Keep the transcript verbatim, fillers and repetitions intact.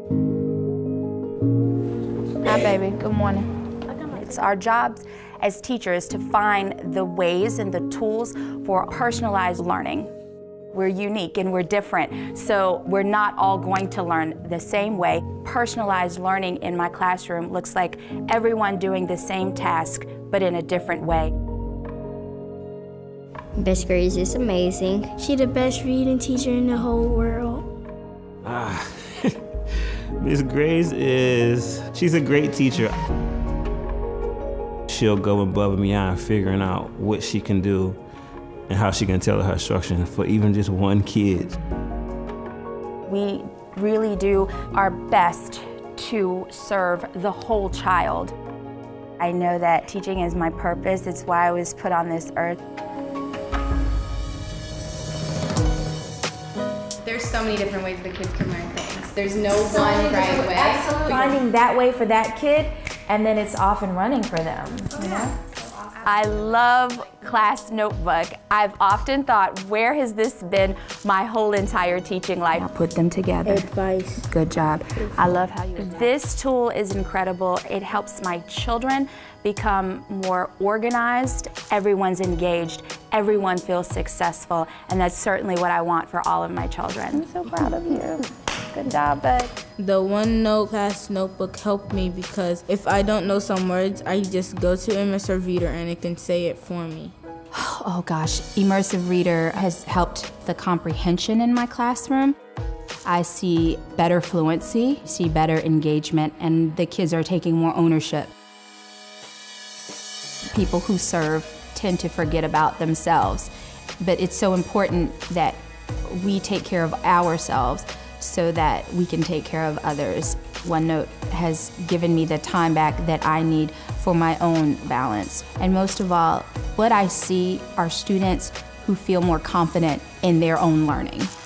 Hi, baby. Good morning. It's our jobs as teachers to find the ways and the tools for personalized learning. We're unique and we're different, so we're not all going to learn the same way. Personalized learning in my classroom looks like everyone doing the same task, but in a different way. Miss Graves is amazing. She's the best reading teacher in the whole world. Ah, Miss Graves is, she's a great teacher. She'll go above and beyond figuring out what she can do and how she can tailor her instruction for even just one kid. We really do our best to serve the whole child. I know that teaching is my purpose. It's why I was put on this earth. There's so many different ways that kids can learn things. There's no so one right way. Absolutely. Finding that way for that kid, and then it's off and running for them, you know? I love Class Notebook. I've often thought, where has this been my whole entire teaching life? I'll put them together. Advice. Good job. I love how you. This tool is incredible. It helps my children become more organized. Everyone's engaged. Everyone feels successful. And that's certainly what I want for all of my children. I'm so proud of you. Good job, bud. The OneNote class notebook helped me because if I don't know some words, I just go to Immersive Reader and it can say it for me. Oh gosh, Immersive Reader has helped the comprehension in my classroom. I see better fluency, see better engagement, and the kids are taking more ownership. People who serve tend to forget about themselves, but it's so important that we take care of ourselves so that we can take care of others. OneNote has given me the time back that I need for my own balance. And most of all, what I see are students who feel more confident in their own learning.